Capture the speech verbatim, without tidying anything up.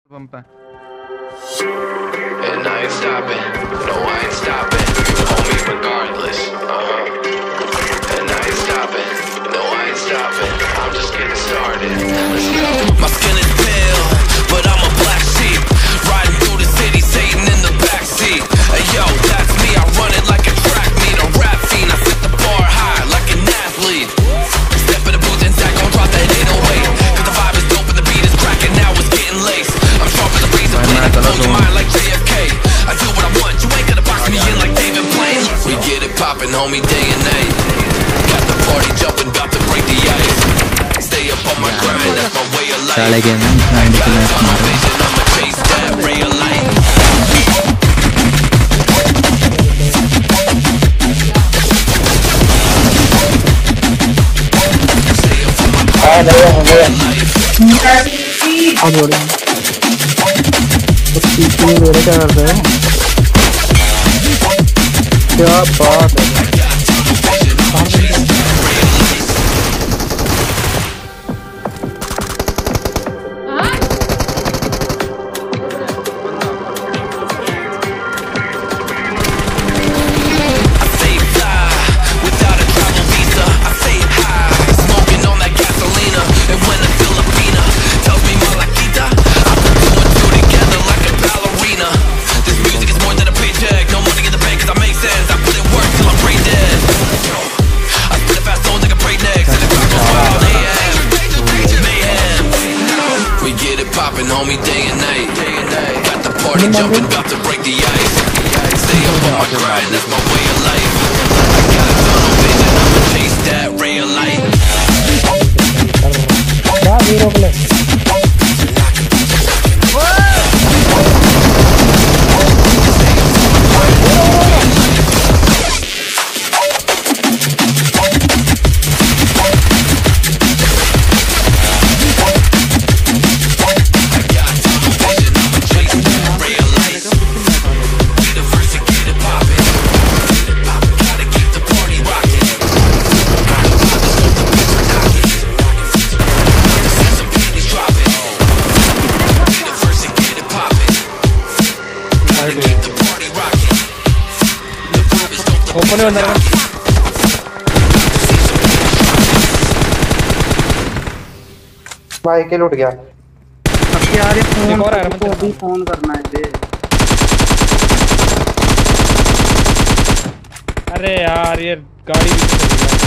Pump पे And I ain't stopping, no I ain't stopping, homie regardless, uh-huh. And I ain't stopping, no I ain't stopping, I'm just getting started, let's go. My skin is pale, but I'm a black sheep, riding through the city, Satan in the backseat. Hey yo, that's me, I run it like a track meet, a rap fiend, I set the bar high like an athlete. Step in the booth and Zach gon' drop that eight oh eight, cause the vibe is dope and the beat is cracking, now it's getting laced. I'm sharper than razor blade, blow your mind like J F K. I do what I want, you ain't gonna box me in like David Blaine. We get it poppin', homie, day and night. Got the party jumping, about to break the ice. Stay up on my grind, that's my way of life. I got a tunnel vision, I'ma chase that ray of light. Stay up on my grind, that's my way of life. मेरे क्या कर रहे हो? क्या बात है? Homie, day and night. Got the party jumping, about to break the ice. Stay up on my grind, that's my way of life. I got a tunnel vision, I'ma chase that ray of light. Open है अंदर भाई के लूट गया। अब यार ये phone और है, मुझे अभी फोन करना है दे। अरे यार ये गाड़ी